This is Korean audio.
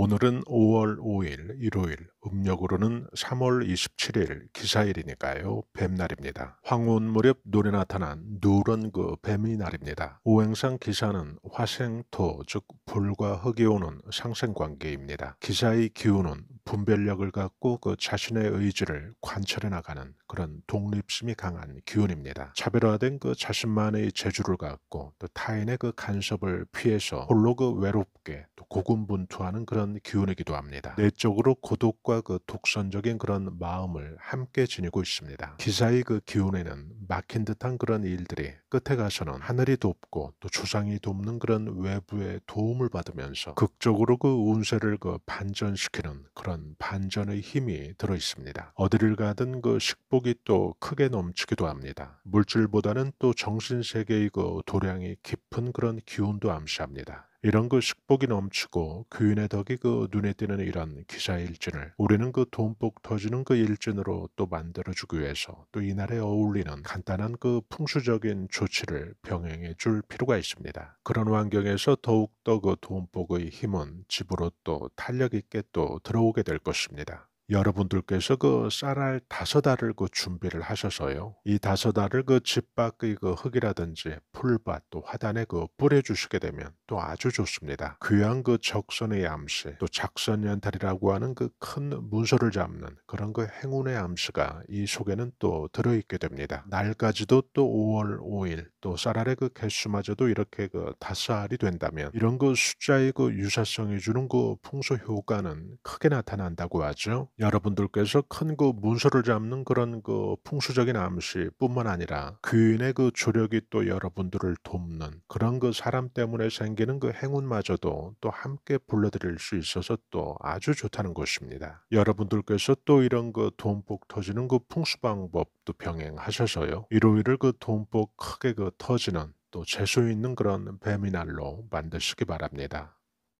오늘은 5월 5일 일요일, 음력으로는 3월 27일 기사일이니까요. 뱀날입니다. 황혼 무렵 눈에 나타난 누런 뱀의 날입니다. 오행상 기사는 화생토, 즉 불과 흙이 오는 상생관계입니다. 기사의 기운은 분별력을 갖고 자신의 의지를 관철해 나가는 그런 독립심이 강한 기운입니다. 차별화된 자신만의 재주를 갖고 또 타인의 간섭을 피해서 홀로 외롭게 또 고군분투하는 그런 기운이기도 합니다. 내적으로 고독과 독선적인 그런 마음을 함께 지니고 있습니다. 기사의 기운에는 막힌 듯한 그런 일들이 끝에 가서는 하늘이 돕고 또 조상이 돕는 그런 외부의 도움을 받으면서 극적으로 운세를 반전시키는 그런 반전의 힘이 들어 있습니다. 어디를 가든 식복이 또 크게 넘치기도 합니다. 물질보다는 또 정신세계의 도량이 깊은 그런 기운도 암시합니다. 이런 식복이 넘치고 귀인의 덕이 눈에 띄는 이런 기사일진을 우리는 돈복 터지는 일진으로 또 만들어주기 위해서 또 이날에 어울리는 간단한 풍수적인 조치를 병행해 줄 필요가 있습니다. 그런 환경에서 더욱더 돈복의 힘은 집으로 또 탄력 있게 또 들어오게 될 것입니다. 여러분들께서 쌀알 5알을 준비를 하셔서요. 이 5알을 집 밖의 흙이라든지 풀밭 또 화단에 뿌려 주시게 되면 또 아주 좋습니다. 귀한 적선의 암시 또 작선연달이라고 하는 큰 문서를 잡는 그런 행운의 암시가 이 속에는 또 들어있게 됩니다. 날까지도 또 5월 5일 또 쌀알의 개수마저도 이렇게 5알이 된다면 이런 숫자의 유사성이 주는 풍수 효과는 크게 나타난다고 하죠. 여러분들께서 큰 문서를 잡는 그런 풍수적인 암시뿐만 아니라 귀인의 조력이 또 여러분들을 돕는 그런 사람 때문에 생기는 행운마저도 또 함께 불러드릴 수 있어서 또 아주 좋다는 것입니다. 여러분들께서 또 이런 돈복 터지는 풍수 방법도 병행하셔서요. 일요일을 돈복 크게 터지는 또 재수 있는 그런 뱀이 날로 만드시기 바랍니다.